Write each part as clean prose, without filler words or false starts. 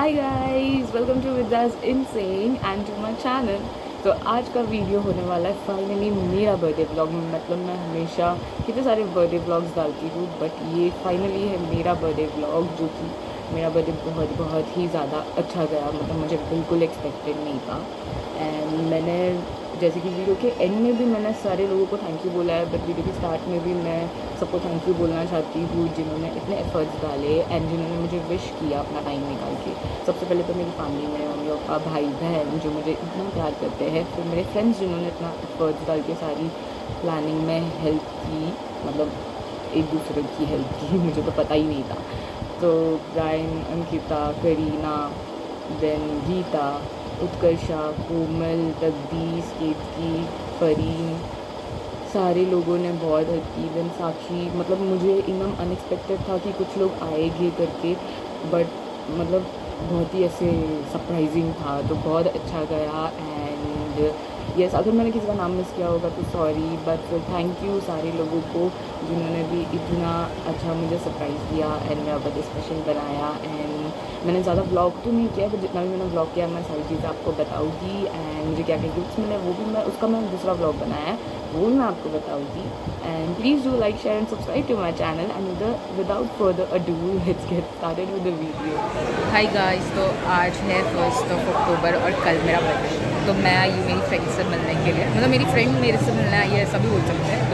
Hi guys, welcome to विदास इनसेन and to my channel. तो आज का वीडियो होने वाला है फाइनली मेरा बर्थडे व्लॉग। मतलब मैं हमेशा कितने सारे बर्थडे व्लॉग्स डालती हूँ, बट ये फाइनली है मेरा बर्थडे व्लॉग, जो कि मेरा बर्थडे बहुत ही ज़्यादा अच्छा गया। मतलब मुझे बिल्कुल एक्सपेक्टेड नहीं था। एंड मैंने जैसे कि वीडियो के एंड में भी मैंने सारे लोगों को थैंक यू बोला है, बट वीडियो के स्टार्ट में भी मैं सबको थैंक यू बोलना चाहती हूँ जिन्होंने इतने एफर्ट्स डाले एंड जिन्होंने मुझे विश किया अपना टाइम निकाल के। सबसे पहले तो मेरी फैमिली में मम्मी पापा भाई बहन जो मुझे इतना प्यार करते हैं, फिर मेरे फ्रेंड्स जिन्होंने इतना एफर्ट्स डाल के सारी प्लानिंग में हेल्प की, मतलब एक दूसरे की हेल्प की। मुझे तो पता ही नहीं था। तो ब्रायन, अंकिता, करीना, देन गीता, उत्कर्षा, कोमल, तकदीस, केतकी, फरीन, सारे लोगों ने बहुत हेल्प की। देन साक्षी, मतलब मुझे एकदम अनएक्सपेक्टेड था कि कुछ लोग आएंगे करके, बट मतलब बहुत ही ऐसे सरप्राइजिंग था, तो बहुत अच्छा गया। एंड यस, अगर मैंने किसी का नाम मिस किया होगा तो सॉरी, बट थैंक यू सारे लोगों को जिन्होंने भी इतना अच्छा मुझे सरप्राइज़ दिया एंड मेरा बर्थडे स्पेशल बनाया। एंड मैंने ज़्यादा ब्लॉग तो नहीं किया, बट जितना भी मैंने ब्लॉग किया मैं सारी चीज़ें आपको बताऊँगी। एंड मुझे क्या क्या गिफ्ट्स मिले वो भी मैं उसका दूसरा ब्लॉग बनाया है, वो मैं आपको बताऊँगी। And please do like, share and subscribe to my channel. And without further ado let's get started with the video. Hi guys, तो आज है 1 अक्टूबर और कल मेरा बर्थडे। तो मैं आई हूँ मेरी फ्रेंड से मिलने के लिए। मतलब मेरी फ्रेंड मेरे से मिलने आई है, ऐसा भी बोल सकते हैं,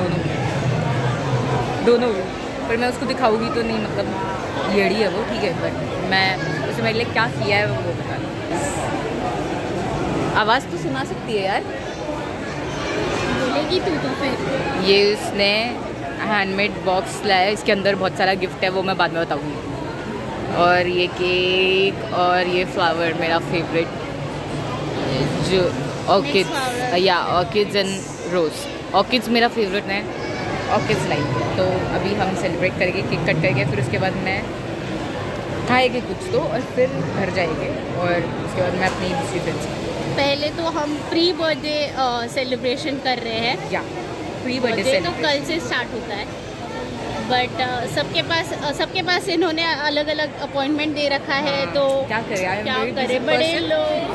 दोनों पर मैं उसको दिखाऊंगी तो नहीं, मतलब येड़ी है वो, ठीक है, बट मैं उसे मेरे लिए क्या किया है वो बता दूँ। आवाज़ तो सुना सकती है यार, बोलेगी तू तो फिर। ये उसने हैंडमेड बॉक्स लाया है, इसके अंदर बहुत सारा गिफ्ट है, वो मैं बाद में बताऊँगी। और ये केक और ये फ्लावर मेरा फेवरेट, जो ऑर्किड्स, या ऑर्किड्स एंड रोज। ऑर्किड्स मेरा फेवरेट है, ऑर्किड्स लाइन। तो अभी हम सेलिब्रेट करेंगे केक कट करके, फिर उसके बाद मैं खाएंगे कुछ तो, और फिर घर जाएंगे, और उसके बाद मैं अपनी दूसरी फ्रेंड्स। पहले तो हम प्री बर्थडे सेलिब्रेशन कर रहे हैं, या प्री बर्थडे तो कल से स्टार्ट होता है, बट सबके पास इन्होंने अलग अलग अपॉइंटमेंट दे रखा है। तो क्या करें बड़े लोग।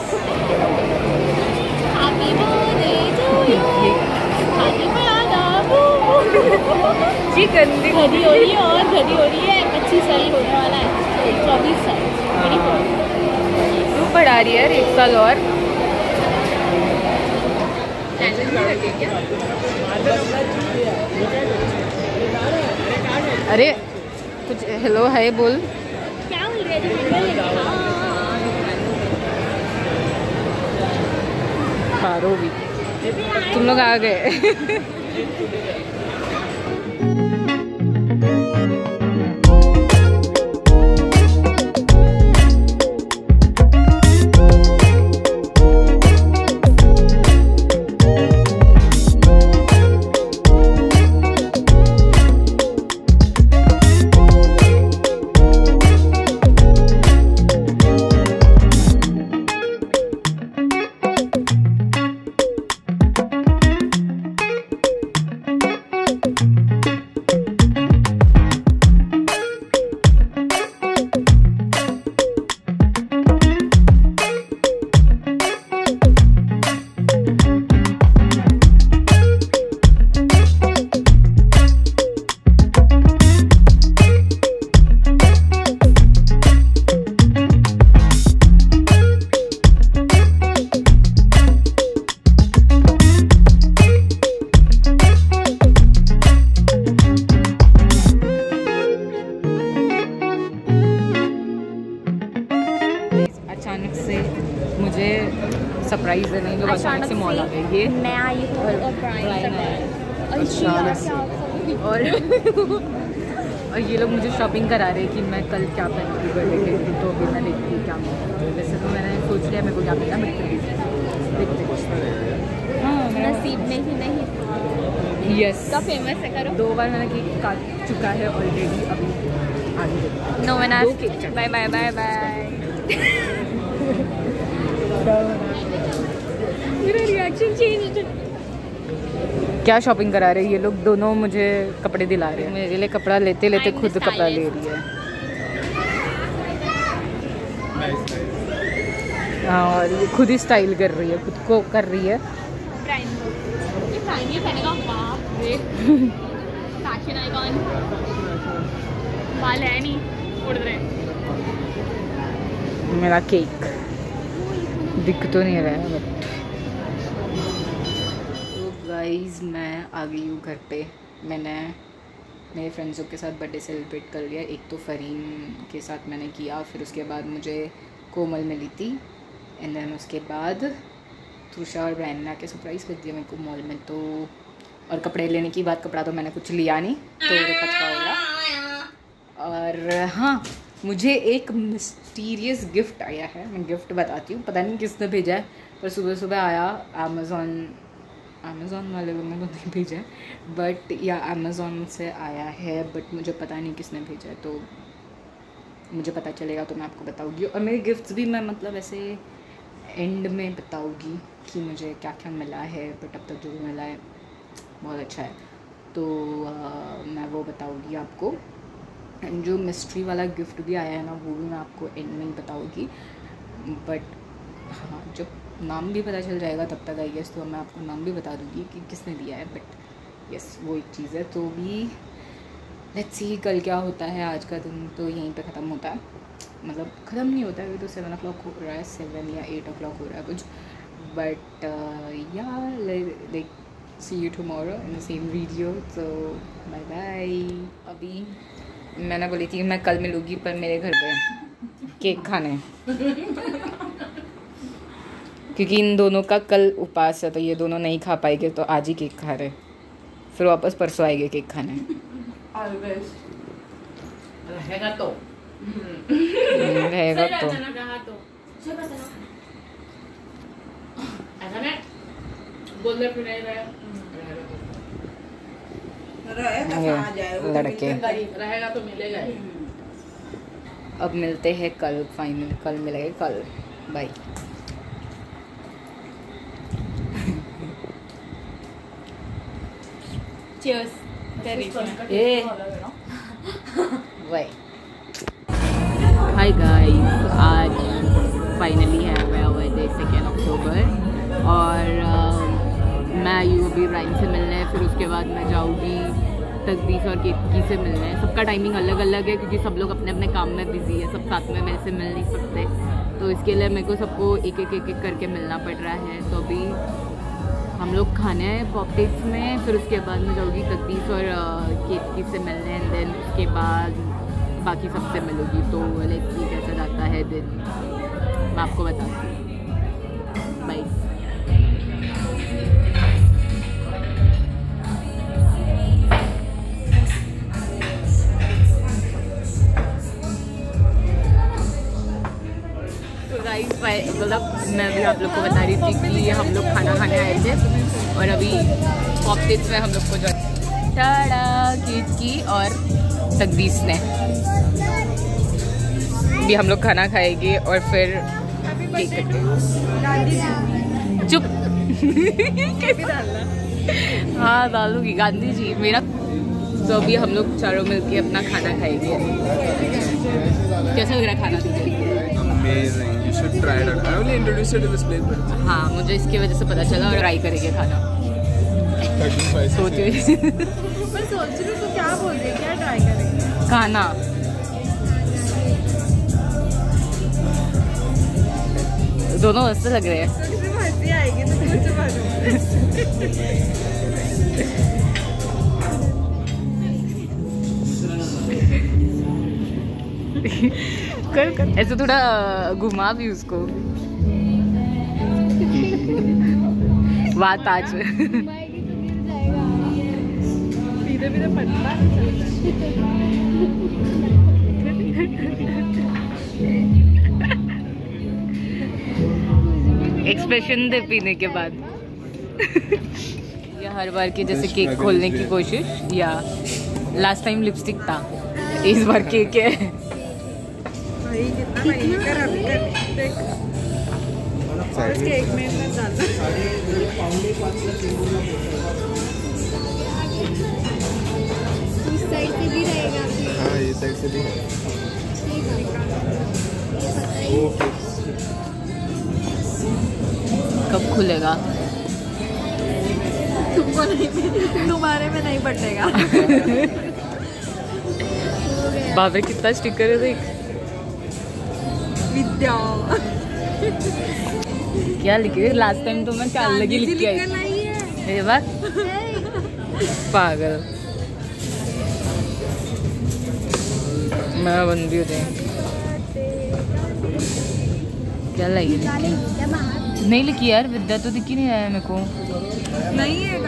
हैप्पी बर्थडे टू यू, जी गंदी घड़ी हो रही है, और घड़ी हो रही है, 25 साल होने वाला है, 24 साल। तू बढ़ा रही है 1 साल और। अरे कुछ हेलो है बोल। क्या बोल रहे थे? पारो भी तुम लोग आ गए। अचानक से मुझे सरप्राइज देने के बाद अचानक से मॉल आ गई। ये मैं आई हूँ और ये लोग मुझे शॉपिंग करा रहे हैं कि मैं कल क्या पहनूँगी बर्थडे के लिए। तो अभी मैं देखती हूँ क्या मिलता। वैसे तो मैंने सोच लिया मेरे को क्या मिलता, देखते। हाँ, नसीब में ही नहीं था। यस, का फेमस है, करो। 2 बार मैंने केक काट चुका है ऑलरेडी। अभी आगे देखते। नो मैंने cake bye bye bye bye. मेरा रिएक्शन चेंज। क्या शॉपिंग करा रहे हैं ये लोग दोनों, मुझे कपड़े दिला रहे हैं। मेरे लिए कपड़ा लेते लेते खुद कपड़ा ले रही है। और ये खुद ही स्टाइल कर रही है, खुद को कर रही है। फैशन आइकॉन, बाल है नहीं, उड़ रहे। मेरा केक दिख तो नहीं रहा है बट। तो गाइस मैं आ गई हूँ घर पे। मैंने मेरे फ्रेंड्सों के साथ बर्थडे सेलिब्रेट कर लिया। एक तो फरीन के साथ मैंने किया, फिर उसके बाद मुझे कोमल मिली थी, एंड देन उसके बाद तुषार और ब्रायन ने आके सरप्राइज़ कर दिया मेरे को मॉल में। तो और कपड़े लेने की बात, कपड़ा तो मैंने कुछ लिया नहीं, तो पछता होगा। और हाँ, मुझे एक मिस्टीरियस गिफ्ट आया है। मैं गिफ्ट बताती हूँ, पता नहीं किसने भेजा है, पर सुबह सुबह आया। अमेज़ॉन वाले लोगों ने तो नहीं भेजा है, बट या अमेज़ॉन से आया है, बट मुझे पता नहीं किसने भेजा है। तो मुझे पता चलेगा तो मैं आपको बताऊँगी। और मेरे गिफ्ट्स भी मैं मतलब ऐसे एंड में बताऊँगी कि मुझे क्या क्या मिला है, बट अब तक जो भी मिला है बहुत अच्छा है, तो मैं वो बताऊँगी आपको। एंड जो मिस्ट्री वाला गिफ्ट भी आया है ना, वो भी मैं आपको एंड में ही बताऊँगी। बट हाँ, जब नाम भी पता चल जाएगा तब तक आई गेस तो मैं आपको नाम भी बता दूँगी कि किसने दिया है। बट यस, वो एक चीज़ है। तो भी लेट्स सी कल क्या होता है। आज का दिन तो यहीं पे ख़त्म होता है, मतलब ख़त्म नहीं होता है, अभी तो 7 o'clock हो रहा है, 7 या 8 o'clock हो रहा है कुछ। But yeah like see you tomorrow in the same video. तो बाय बाय। अभी मैंने बोली थी मैं कल मिलूँगी, पर मेरे घर पे केक खाने क्योंकि इन दोनों का कल उपास है, तो ये दोनों नहीं खा पाएंगे, तो आज ही केक खा रहे, फिर वापस परसों आएंगे केक खाने। रहेगा तो लड़के रहेगा तो मिलेगा। अब मिलते हैं कल, फाइनल कल मिलेंगे कल। Bye. Cheers. Bye. Hi guys, आज फाइनली है मेरा बर्थडे 2 अक्टूबर, और मैं आई हूँ अभी ब्राइन से मिलने। फिर उसके बाद मैं जाऊँगी तकदीस और केतकी से मिलने। सबका टाइमिंग अलग अलग है क्योंकि सब लोग अपने अपने काम में बिजी है, सब साथ में मेरे से मिल नहीं सकते, तो इसके लिए मेरे को सबको एक एक करके मिलना पड़ रहा है। तो अभी हम लोग खाने हैं पॉपटिक्स में, फिर उसके बाद मैं जाऊँगी तकदीस और केतकी से मिलने, एंड देन उसके बाद बाकी सबसे मिलूँगी। तो लेट्स सी कैसा जाता है दिन, मैं आपको बताती हूँ। बाय। मतलब मैं भी आप लोग को बता रही थी कि हम लोग खाना खाने आए थे, और अभी पॉपटिक्स में हम लोग को जो टाड़ा केतकी और तकदीस ने भी हम लोग खाना खाएंगे, और फिर केक कटेंगे। चुप कैसे डालना? हाँ डालूंगी, गांधी जी मेरा। तो अभी हम लोग चारों मिलके अपना खाना खाएंगे। कैसा लग रहा है खाना तुझे? Amazing. You should try it out. I only introduced you to this place, but हाँ, मुझे इसकी वजह से पता चला, और ट्राई करेंगे खाना। सोच रही तो क्या बोल रही है, क्या ट्राई करेंगे? खाना दोनों मस्त लग रहे हैं। हंसी आएगी तो कर ऐसे थोड़ा घुमा भी उसको। बात आज एक्सप्रेशन दे पीने के बाद। या हर बार की जैसे केक खोलने की कोशिश, या लास्ट टाइम लिपस्टिक था, इस बार केक है। केक में इस साइड से भी रहेगा। हाँ, ये साइड से भी है। कब खुलेगा? तुमको नहीं, तुम्हारे में नहीं बटेगा। बाप रे कितना स्टिकर है देख। विद्या क्या लिखे? लास्ट टाइम तो मैं चाल लगी लिख के आई थी। ये बात पागल। मैं बंदी हो जाए क्या लगी? नहीं लिखी यार, विद्या तो दिखी नहीं आया मेरे को। नहीं है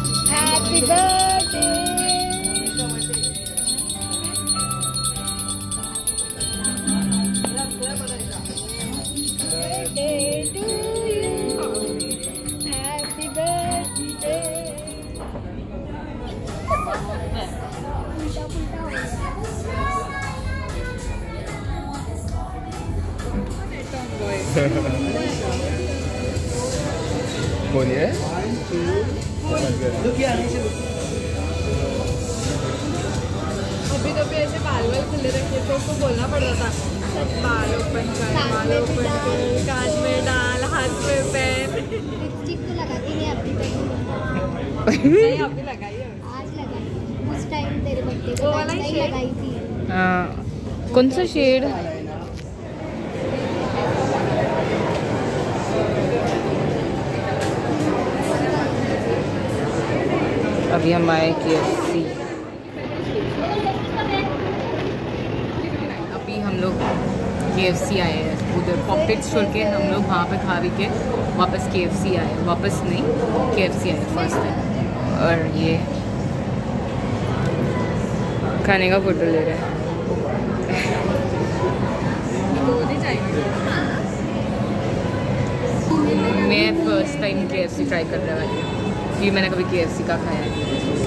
कौन है? अभी तो भी ऐसे बाल वाल खुले रखे तो उसको बोलना पड़ता था बाल ओपन कर, बाल ओपन कर, कान में डाल, हाथ में पहन। लिपस्टिक तो लगाती नहीं अभी तक। नहीं अभी लगाई है। आज लगाई, उस टाइम तेरे बर्थडे वो को वाला नहीं शेड? लगाई थी। कौन सा शेड? अभी हम आए KFC। अभी हम लोग KFC आए हैं, उधर पॉकेट्स छोड़ के हम लोग वहाँ पे खा भी के वापस KFC आए। वापस नहीं, KFC आए फर्स्ट टाइम। और ये खाने का फोटो ले रहे हैं। मैं फर्स्ट टाइम KFC ट्राई कर रहा हूँ, क्योंकि मैंने कभी KFC का खाया है।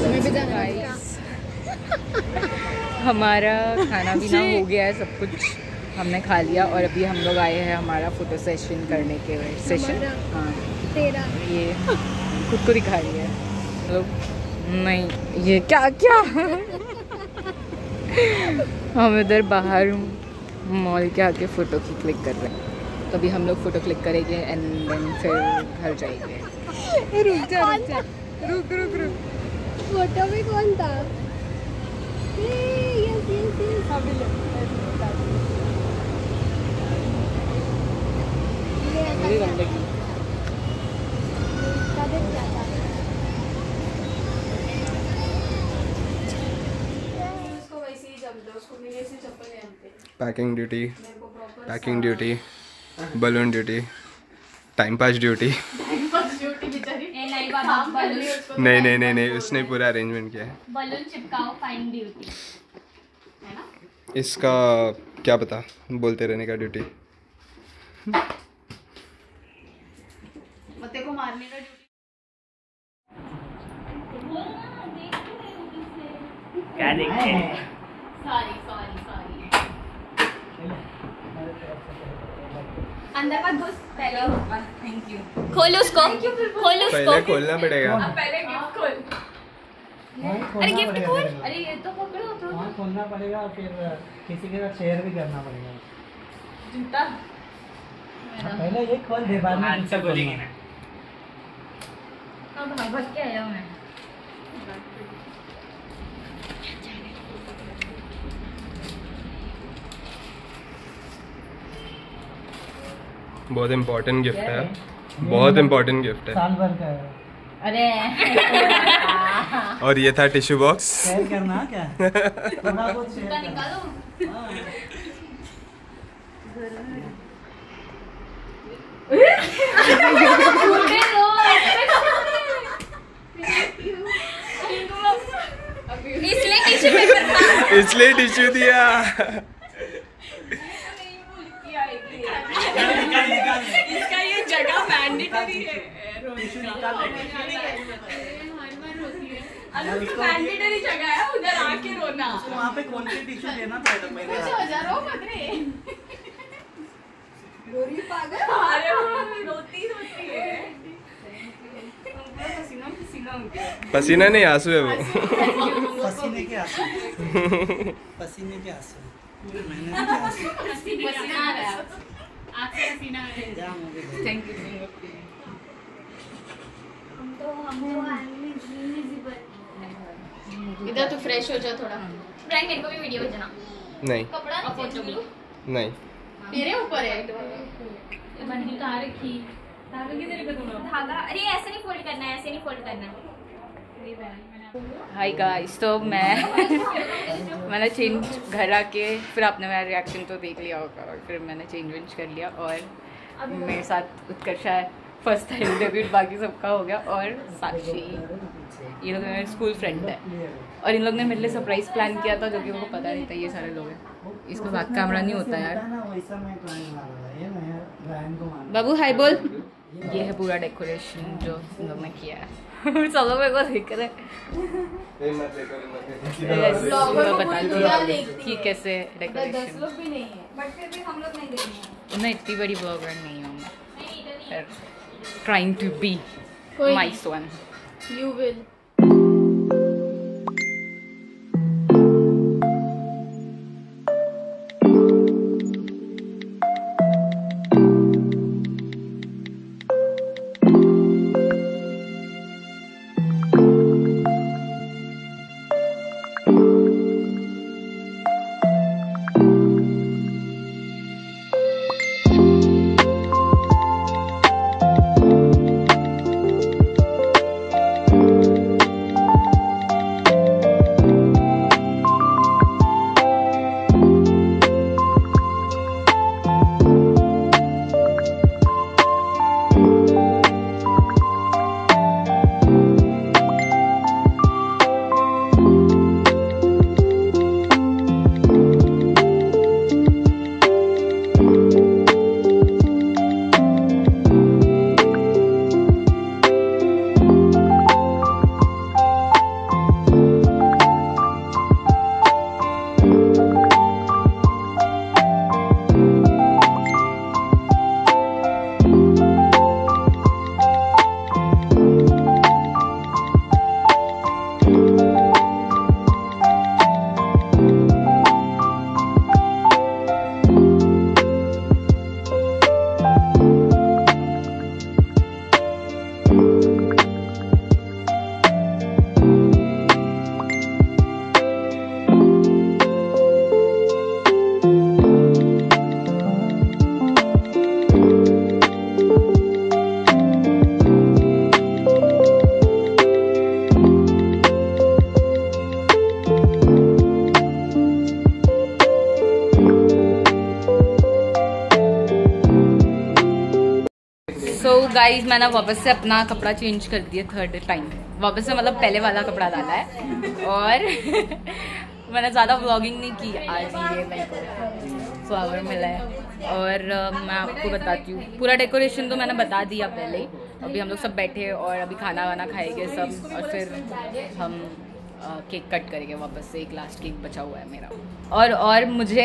हमारा खाना पीना हो गया है, सब कुछ हमने खा लिया और अभी हम लोग आए हैं हमारा फ़ोटो सेशन करने के सेशन। हाँ तेरा ये खुद को दिखा रही है मतलब नहीं ये क्या क्या हम इधर बाहर मॉल के आके फ़ोटो की क्लिक कर रहे हैं। तो अभी हम लोग फ़ोटो क्लिक करेंगे एंड देन फिर घर जाएंगे। रुक जा रुक फोटो में कौन था? Yes yes yes. Packing duty, balloon duty, time pass duty. नहीं उसने पूरा अरेंजमेंट किया है। बलून चिपकाओ, फाइन ड्यूटी है ना? इसका क्या पता, बोलते रहने का ड्यूटी। मत्ते को मारने का ड्यूटी। क्या देखते हैं? सॉरी अंदर मत घुस पहले। Thank you. खोल उसको, खोल उसको। पहले खोलना पड़ेगा। पहले गिफ्ट खोल। अरे गिफ्ट खोल। अरे ये तो पकड़ो वहाँ खोलना पड़ेगा और फिर किसी के साथ शेयर भी करना पड़ेगा। जूता पहले ये खोल दे, बाद में दूसरा खोलना। अब भाग के आया हूँ मैं। बहुत इम्पोर्टेंट गिफ्ट है, बहुत इम्पोर्टेंट गिफ्ट है। साल भर का है। अरे और ये था टिश्यू बॉक्स। शेयर करना क्या? थोड़ा बहुत शेयर करना। निकालो। इसलिए टिश्यू दिया। इसका ये जगह मैंडेटरी है। मैंडेटरी जगह है, उधर आके रोना। वहाँ पे कौन सी टिश्यू देना था पहले? गोरी पागल। अरे रोती है। पसीना नहीं, आंसू है वो। पसीने के आंसू। पसीने के आंसू। पूरे महीने के आंसू। पसीना आ रहा है। आंखें पसीना आ रहा है। जाम हो गए। Thank you. इधर तो फ्रेश हो जा थोड़ा। फ्रेंड मेरे को भी वीडियो भेजना। नहीं कपड़ा फोटो भी नहीं तेरे ऊपर है बंदी कहाँ रखी? धागा अरे ऐसे नहीं फोल्ड करना है, ऐसे नहीं फोल्ड करना है। हाय गाइस, तो मैंने चेंज घर आके फिर आपने मेरा रिएक्शन तो देख लिया होगा और फिर मैंने चेंज वेंज कर लिया और मेरे साथ उत्कर्षा है, फर्स्ट टाइम डेब्यूट, बाकी सबका हो गया। और साक्षी, ये लोग मेरे स्कूल फ्रेंड है और इन लोग ने मेरे लिए सरप्राइज प्लान किया था जो कि उनको पता नहीं था ये सारे लोग हैं। इसको बैक कैमरा नहीं होता यार। बाबू हाय बोल। ये है पूरा डेकोरेशन जो इन लोग ने किया है। सब लोग मेरे को देख रहे बता दिया कि कैसे डेकोरेशन। मैं इतनी बड़ी ब्लॉगर नहीं हूँ, मैं trying to be nice one. You will. So guys मैंने वापस से अपना कपड़ा चेंज कर दिया थर्ड टाइम, वापस से मतलब पहले वाला कपड़ा डाला है। और मैंने ज़्यादा व्लॉगिंग नहीं की आज, ये मेरे को फ्लावर मिला है। और मैं आपको बताती हूँ पूरा डेकोरेशन तो मैंने बता दिया पहले ही। अभी हम लोग सब बैठे और अभी खाना वाना खाएंगे सब, और फिर हम केक कट करेंगे वापस से। एक लास्ट केक बचा हुआ है मेरा। और मुझे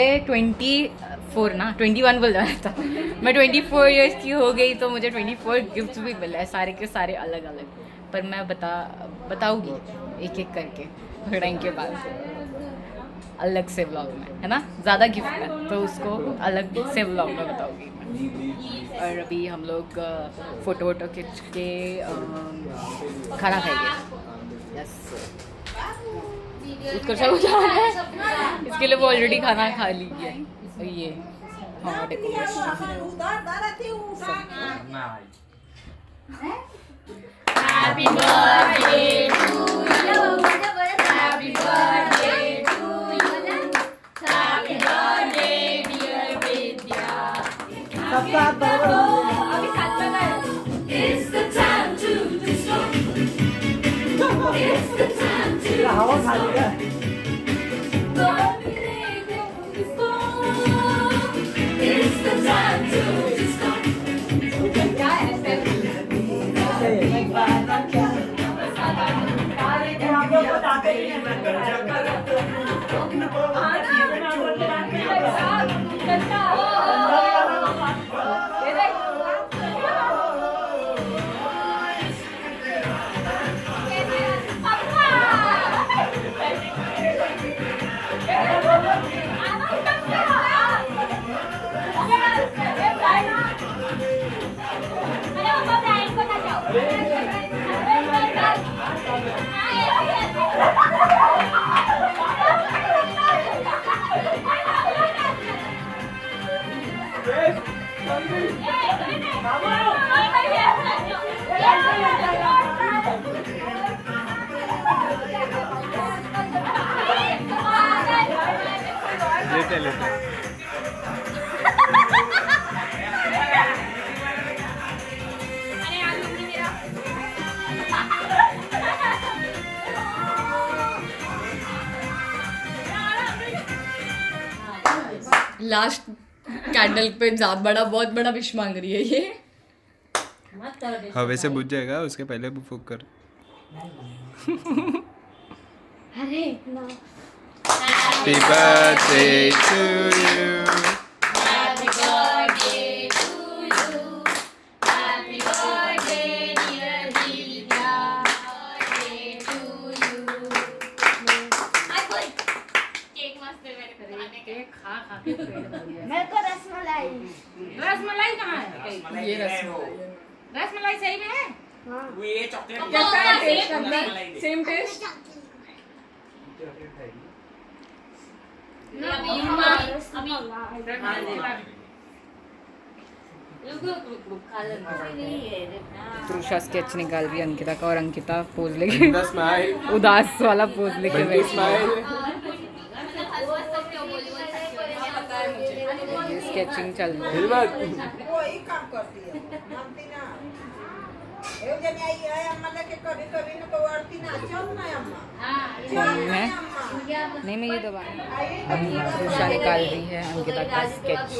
21 बोल रहा था, मैं 24 इयर्स की हो गई तो मुझे 24 गिफ्ट्स भी मिले हैं, सारे के सारे अलग अलग। पर मैं बताऊँगी एक एक करके थोड़े टाइम के बाद अलग से व्लॉग में, है ना। ज़्यादा गिफ्ट है तो उसको अलग से व्लॉग में बताऊँगी मैं। और अभी हम लोग फ़ोटो वोटो खींच के खाना खाएंगे। यस, उत्कर्षा को जाना है, इसके लिए वो ऑलरेडी खाना खा ली है। ये हाँ Happy birthday to you. Happy birthday to you. Happy birthday dear Vidya. It's the time to disco. It's the time to disco. It's the time to disco. क्या है लास्ट कैंडल पे बहुत बड़ा विश मांग रही है ये। हवा से बुझ जाएगा, उसके पहले फूक कर। अरे Happy birthday to you. Happy birthday to you. Happy birthday dear Divya. Birthday to you. Cake मस्त है मेरे को खाने के। खा के पेट भर गया। मेरे को रसमलाई। रसमलाई कहाँ है? ये रसमलाई। रसमलाई सही में है? हाँ। ये चॉकलेट कैसा है टेस्ट अंदर? Same taste? तृषा स्केच निकाल रही है अंकिता का, और अंकिता पोज लेके उदास वाला पोज लेके बैठी है। स्केचिंग चल रही है। नहीं मैं ये दबा अभी तृषा निकाल रही है अंकिता का स्केच।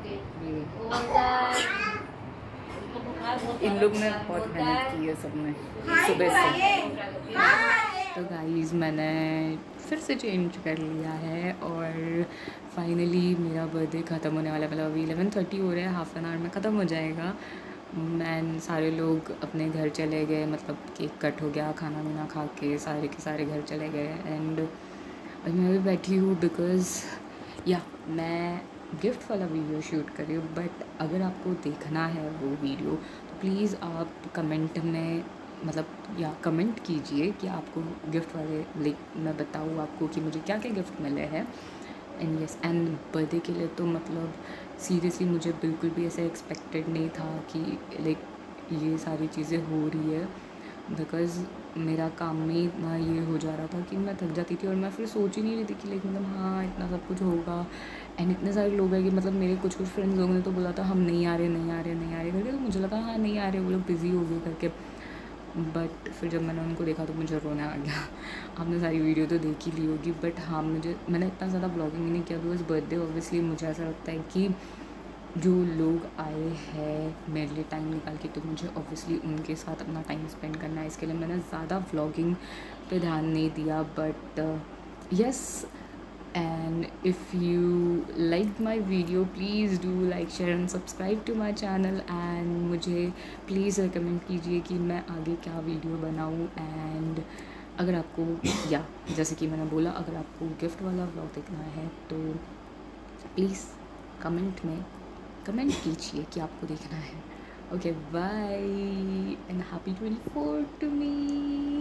इन लोग ने बहुत मेहनत की है सबने सुबह से। तो गाइस मैंने फिर से चेंज कर लिया है और फाइनली मेरा बर्थडे ख़त्म होने वाला है। मतलब अभी 11:30 हो रहा है, हाफ एन आवर में ख़त्म हो जाएगा। मैन सारे लोग अपने घर चले गए, मतलब केक कट हो गया, खाना वाना खा के सारे घर चले गए। एंड मैं भी बैठी हूँ बिकॉज़ या मैं गिफ्ट वाला वीडियो शूट कर रही हूँ। बट अगर आपको देखना है वो वीडियो तो प्लीज़ आप कमेंट में मतलब या कमेंट कीजिए कि आपको गिफ्ट वाले मैं बताऊँ आपको कि मुझे क्या क्या गिफ्ट मिले हैं। एंड यस एंड बर्थडे के लिए तो मतलब सीरियसली मुझे बिल्कुल भी ऐसे एक्सपेक्टेड नहीं था कि लाइक ये सारी चीज़ें हो रही है। बिकॉज़ मेरा काम में इतना ये हो जा रहा था कि मैं थक जाती थी और मैं फिर सोच ही नहीं रही थी कि लाइक मतलब हाँ इतना सब कुछ होगा। एंड इतने सारे लोग हैं कि मतलब मेरे कुछ फ्रेंड्स लोगों ने तो बोला था हम नहीं आ रहे करके, तो मुझे लगा हाँ नहीं आ रहे, वो लोग बिज़ी हो गए करके। बट फिर जब मैंने उनको देखा तो मुझे रोना आ गया। आपने सारी वीडियो तो देख ही ली होगी, बट हाँ मैंने इतना ज़्यादा ब्लॉगिंग नहीं किया बिकॉज़ बर्थडे ऑब्वियसली मुझे ऐसा लगता है कि जो लोग आए हैं मेरे लिए टाइम निकाल के, तो मुझे ऑब्वियसली उनके साथ अपना टाइम स्पेंड करना है। इसके लिए मैंने ज़्यादा व्लॉगिंग पे ध्यान नहीं दिया। But yes and if you like my video please do like share and subscribe to my channel. And मुझे प्लीज़ रिकमेंड कीजिए कि मैं आगे क्या वीडियो बनाऊँ। एंड अगर आपको या जैसे कि मैंने बोला अगर आपको गिफ्ट वाला व्लॉग देखना है तो प्लीज़ कमेंट में कमेंट कीजिए कि आपको देखना है। Okay bye and happy 24 to me.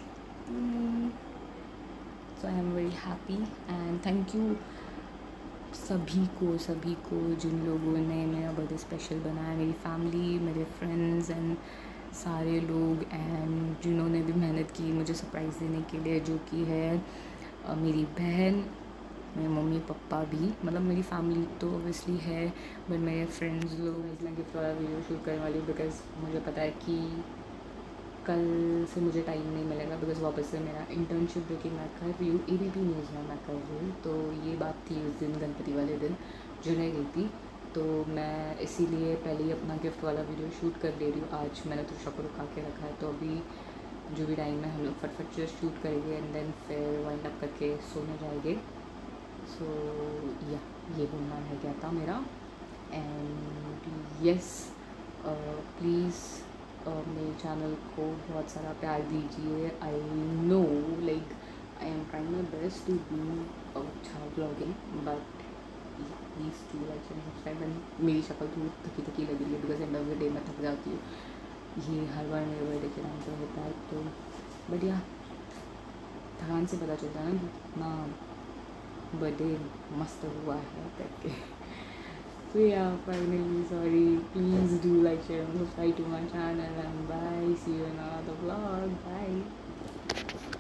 So I am very happy and thank you सभी को जिन लोगों ने मेरा बर्थडे स्पेशल बनाया, मेरी फैमिली, मेरे फ्रेंड्स एंड सारे लोग एंड जिन्होंने भी मेहनत की मुझे सरप्राइज़ देने के लिए, जो कि है मेरी बहन, मेरे मम्मी पापा भी, मतलब मेरी फैमिली तो ऑब्वियसली है बट मेरे फ्रेंड्स लोग। मैं गिफ्ट वाला वीडियो शूट करने वाली हूँ बिकॉज़ मुझे पता है कि कल से मुझे टाइम नहीं मिलेगा बिकॉज़ वापस से मेरा इंटर्नशिप जो कि मैं कर रही हूँ ABP न्यूज़ में मैं कर रही हूँ। तो ये बात थी उस दिन गणपति वाले दिन जो रह गई थी, तो मैं इसीलिए पहले ही अपना गिफ्ट वाला वीडियो शूट कर ले रही हूँ। आज मैंने तो शॉप रुका के रखा है, तो अभी जो भी टाइम है हम लोग फटफट जस्ट शूट करेंगे एंड देन फिर वाइंड अप करके सोने जाएंगे। सो या ये बोलना है क्या था मेरा। एंड यस प्लीज़ मेरे चैनल को बहुत सारा प्यार दीजिए। I know like I am trying my best to do अच्छा blogging but please do like and subscribe. And मेरी शक्ल तो थकी लग रही है because end of the day मैं थक जाती हूँ। ये हर बार मेरे बर्थडे के टाइम पर होता है तो बट या थकान से पता चलता है ना बर्थडे मस्त हुआ है करके। So yeah, finally, sorry. Please do like, share, and subscribe to my channel. And bye. See you in another vlog. Bye.